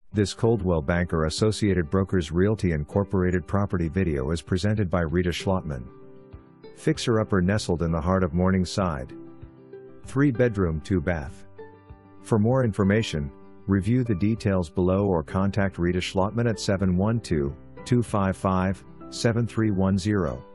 This Coldwell Banker Associated Brokers Realty Incorporated property video is presented by Rita Schlotman. Fixer-upper nestled in the heart of Morningside. 3-bedroom, 2-bath. For more information, review the details below or contact Rita Schlotman at 712-255-7310.